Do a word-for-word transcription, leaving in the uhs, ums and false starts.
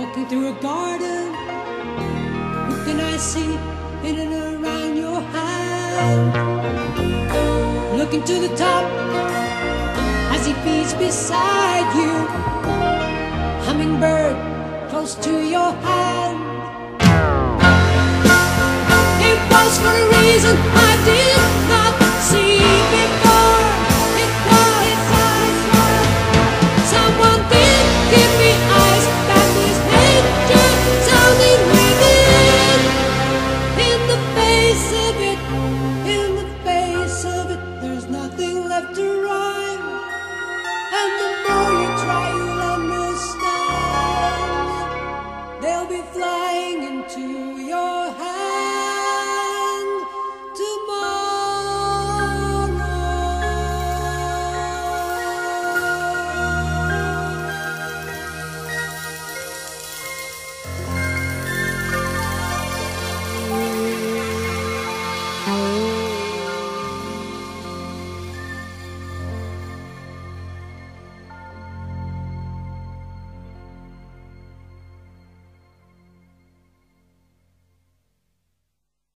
Walking through a garden with the night sea in and around your hand. Looking to the top as he feeds beside you. Hummingbird close to your hand. It was for a reason I did.